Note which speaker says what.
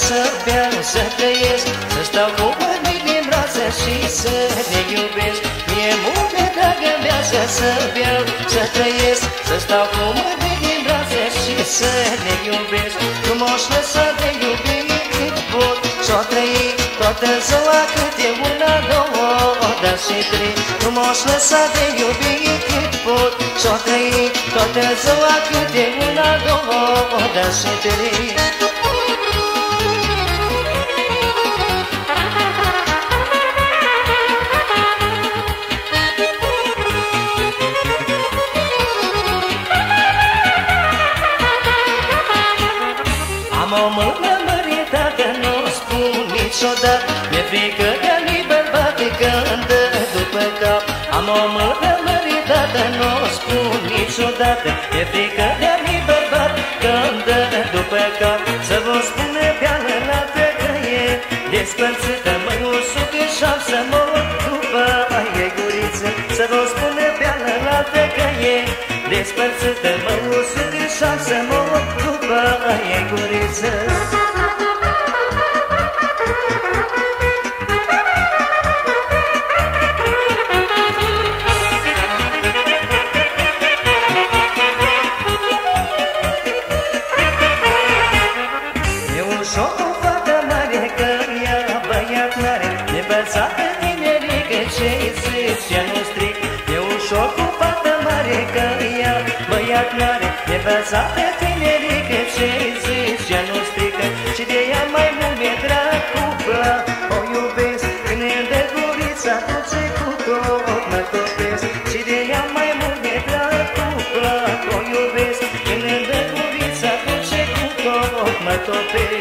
Speaker 1: să beau, să trăiesc, să stau cu mâini din brațe și să ne iubesc. Mie mult dragă mea să beau, să trăiesc, să stau cu mâini din brațe și să ne iubesc. Frumos lăsat de iubit cât pot, s-o trăi toată ziua cât e una, două, dar și trei. Frumos lăsat de iubit cât pot, s-o trăi toată ziua cât e una, două, dar și trei. Am o mână măritată, nu o spun niciodată, mi-e frică de-a-mi bărbat când dă după cap. Am o mână măritată, nu o spun niciodată, mi-e frică de-a-mi bărbat când dă după cap. Să vă spune pe-ală lată că e despărțită, măi usucă și-am să mor după aia guriță. Să vă spune pe-ală lată că e despărțită, măi usucă și-am să mor după aia guriță. E ușor o fată mare că ea băiat n-are, nebățată tinerică ce-i zice nu stric. E ușor cu fată mare că ea băiat n-are, nebățată tinerică ce-i zice nu strică. Și de ea mai mult mi-e drag cupla, o iubesc, când e de gurița duce cu tot mă topesc. Și de ea mai mult mi-e drag cupla, o iubesc, când e de gurița duce cu tot mă topesc.